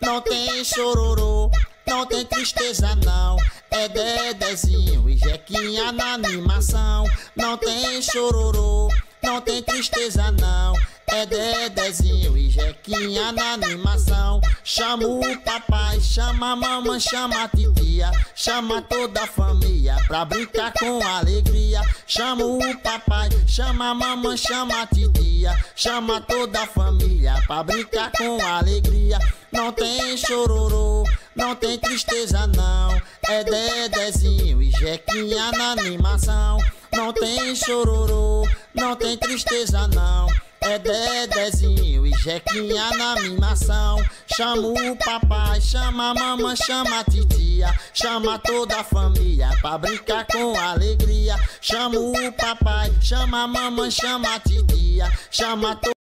não tem chororô, não tem tristeza não. É Dedezinho e Jequinha na animação. Não tem chororô, não tem tristeza não. É Dedezinho e Jequinha na animação. Chama o papai, chama a mamãe, chama a titia, chama toda a família pra brincar com alegria. Chama o papai, chama a mamãe, chama a titia, chama toda a família pra brincar com alegria. Não tem chororô, não tem tristeza não. É Dedezinho e Jequinha na animação. Não tem chororô, não tem tristeza não. É Dedezinho e Jequinha na animação. Chama o papai, chama a mamãe, chama a titia, chama toda a família pra brincar com alegria. Chama o papai, chama a mamãe, chama a titia, chama toda